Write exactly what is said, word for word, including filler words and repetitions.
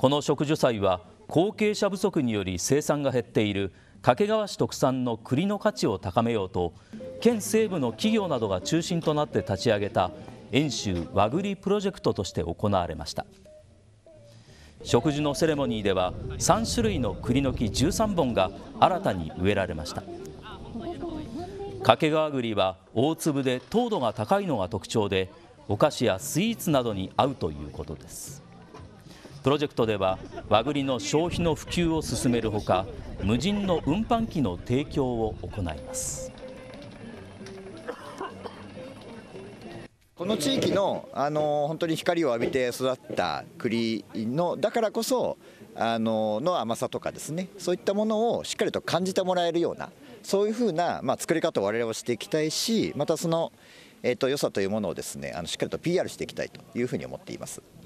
この植樹祭は後継者不足により生産が減っている掛川市特産の栗の価値を高めようと、県西部の企業などが中心となって立ち上げた遠州和栗プロジェクトとして行われました。植樹のセレモニーではさん種類の栗の木じゅうさんぼんが新たに植えられました。掛川栗は大粒で糖度が高いのが特徴で、お菓子やスイーツなどに合うということです。プロジェクトでは和栗の消費の普及を進めるほか、無人の運搬機の提供を行います。 この地域の、あの本当に光を浴びて育った栗のだからこそあのの甘さとかですね、そういったものをしっかりと感じてもらえるような、そういうふうな、まあ、作り方を我々はしていきたいし、またその、えーと、良さというものをですね、あのしっかりと ピーアール していきたいというふうに思っています。